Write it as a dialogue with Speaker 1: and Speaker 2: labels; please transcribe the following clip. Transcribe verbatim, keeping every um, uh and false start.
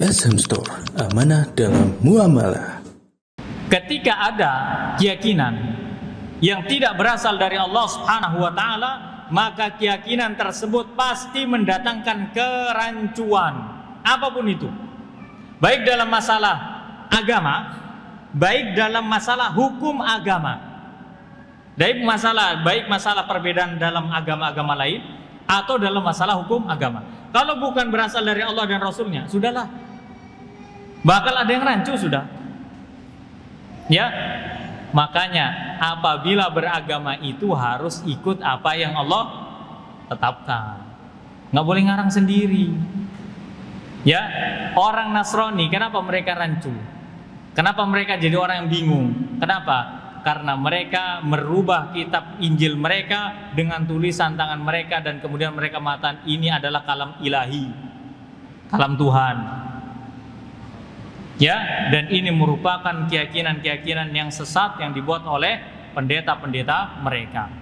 Speaker 1: S M Store, amanah dalam muamalah.
Speaker 2: Ketika ada keyakinan yang tidak berasal dari Allah Subhanahu wa taala, maka keyakinan tersebut pasti mendatangkan kerancuan, apapun itu. Baik dalam masalah agama, baik dalam masalah hukum agama. Baik masalah baik masalah perbedaan dalam agama-agama lain atau dalam masalah hukum agama. Kalau bukan berasal dari Allah dan Rasulnya, sudahlah. Bakal ada yang rancu sudah. Ya. Makanya apabila beragama itu harus ikut apa yang Allah tetapkan. Nggak boleh ngarang sendiri. Ya, orang Nasrani kenapa mereka rancu? Kenapa mereka jadi orang yang bingung? Kenapa? Karena mereka merubah kitab Injil mereka dengan tulisan tangan mereka dan kemudian mereka mengatakan ini adalah kalam ilahi, kalam Tuhan. Ya, dan ini merupakan keyakinan-keyakinan yang sesat yang dibuat oleh pendeta-pendeta mereka.